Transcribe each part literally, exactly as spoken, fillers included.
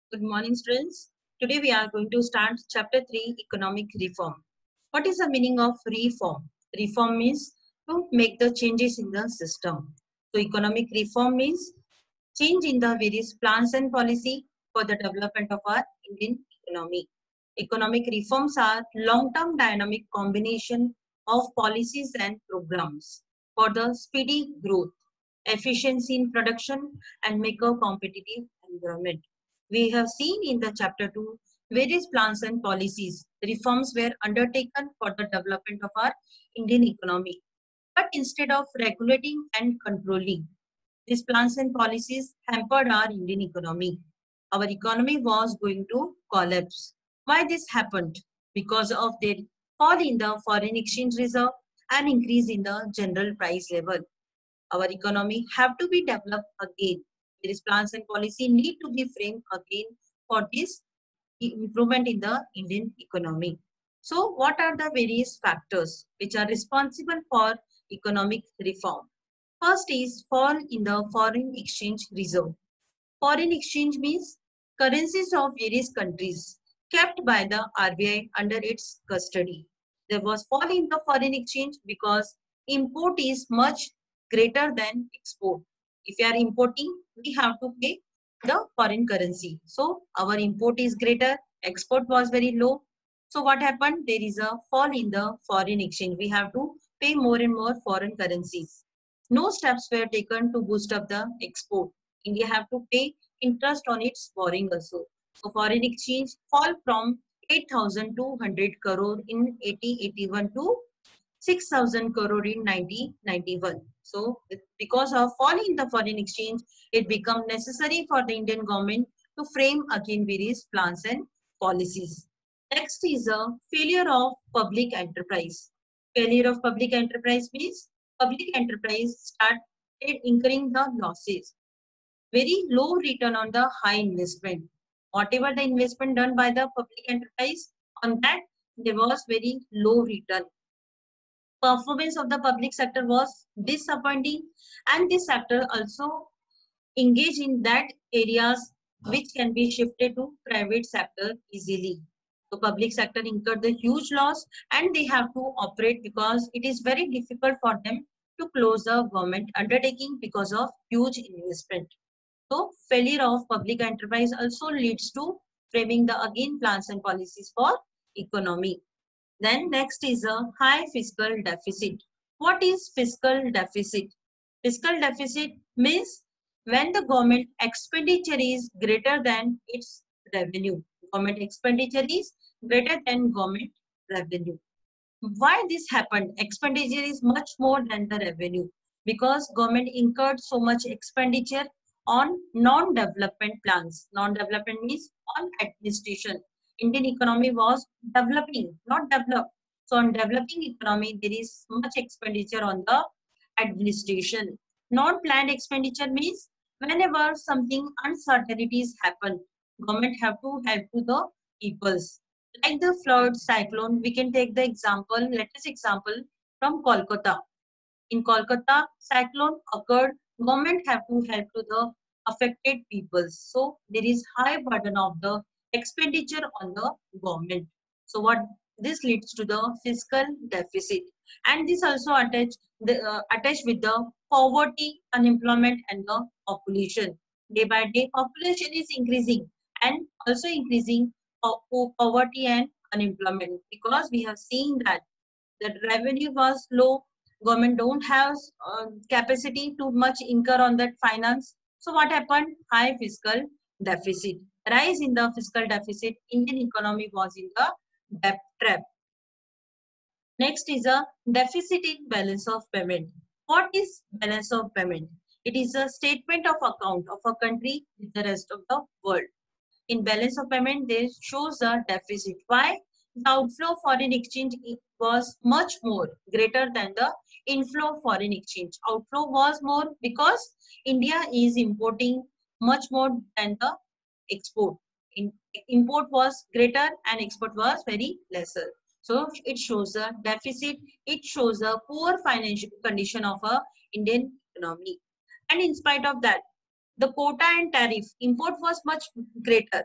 Good morning, students. Today we are going to start chapter three, economic reform. What is the meaning of reform? Reform means to make the changes in the system. So economic reform means change in the various plans and policy for the development of our Indian economy. Economic reforms are long-term dynamic combination of policies and programs for the speedy growth, efficiency in production, and make a competitive environment. We have seen in the chapter two various plans and policies. Reforms were undertaken for the development of our Indian economy. But instead of regulating and controlling, these plans and policies hampered our Indian economy. Our economy was going to collapse. Why this happened? Because of their fall in the foreign exchange reserve and increase in the general price level. Our economy have to be developed again. These plans and policy need to be framed again for this improvement in the Indian economy. So what are the various factors which are responsible for economic reform? First is fall in the foreign exchange reserve. Foreign exchange means currencies of various countries kept by the R B I under its custody. There was fall in the foreign exchange because import is much greater than export. If you are importing, we have to pay the foreign currency. So our import is greater, export was very low. So what happened? There is a fall in the foreign exchange. We have to pay more and more foreign currencies. No steps were taken to boost up the export. India have to pay interest on its borrowing also. So foreign exchange fall from eight thousand two hundred crore in eighteen eighty-one to six thousand crore in nineteen ninety-one. So because of fall in the foreign exchange, it become necessary for the Indian government to frame again various plans and policies. Next is a failure of public enterprise. Failure of public enterprise means public enterprise started incurring the losses. Very low return on the high investment. Whatever the investment done by the public enterprise, on that there was very low return. Performance of the public sector was disappointing, and this sector also engage in that areas which can be shifted to private sector easily. The public sector incurred the huge loss and they have to operate because it is very difficult for them to close the government undertaking because of huge investment. So failure of public enterprise also leads to framing the again plans and policies for economy. Then next is a high fiscal deficit. What is fiscal deficit? Fiscal deficit means when the government expenditure is greater than its revenue. Government expenditure is greater than government revenue. Why this happened? Expenditure is much more than the revenue because government incurred so much expenditure on non-development plans. Non-development means on administration. Indian economy was developing, not developed. So on developing economy, there is much expenditure on the administration. Non-planned expenditure means whenever something uncertainties happen, government have to help to the peoples. Like the flood, cyclone, we can take the example, latest example from Kolkata. In Kolkata, cyclone occurred, government have to help to the affected peoples. So there is high burden of the expenditure on the government. So what this leads to the fiscal deficit, and this also attached the uh, attached with the poverty, unemployment, and the population. Day by day, population is increasing and also increasing po- po- poverty and unemployment because we have seen that the revenue was low, government don't have uh, capacity to much incur on that finance. So what happened? High fiscal deficit. Rise in the fiscal deficit, Indian economy was in the debt trap. Next is a deficit in balance of payment. What is balance of payment? It is a statement of account of a country with the rest of the world. In balance of payment, there shows a deficit. Why? The outflow foreign exchange was much more greater than the inflow foreign exchange. Outflow was more because India is importing much more than the export. In, import was greater and export was very lesser. So it shows a deficit. It shows a poor financial condition of a Indian economy. And in spite of that, the quota and tariff import was much greater.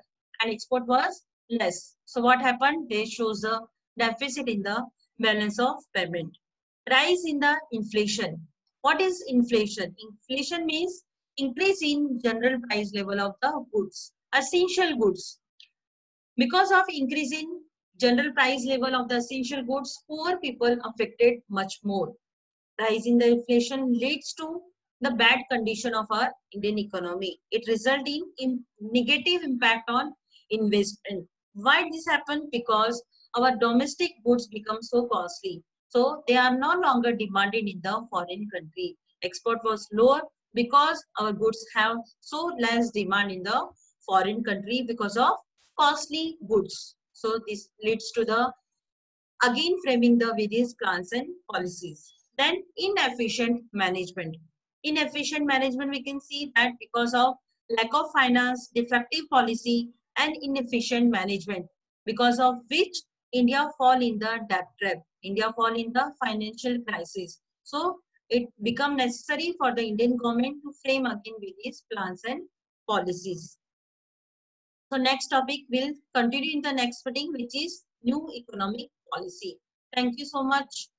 and export was less. So what happened? They shows a deficit in the balance of payment. Rise in the inflation. What is inflation? Inflation means increase in general price level of the goods, essential goods. Because of increasing general price level of the essential goods, poor people affected much more. Rise in the inflation leads to the bad condition of our Indian economy. It results in, in negative impact on investment. Why this happened? Because our domestic goods become so costly. So they are no longer demanded in the foreign country. Export was lower because our goods have so less demand in the foreign country because of costly goods. So this leads to the again framing the various plans and policies. Then inefficient management. Inefficient management, we can see that because of lack of finance, defective policy, and inefficient management, because of which India fall in the debt trap. India fall in the financial crisis. So it become necessary for the Indian government to frame again various plans and policies. So next topic will continue in the next meeting, which is new economic policy. Thank you so much.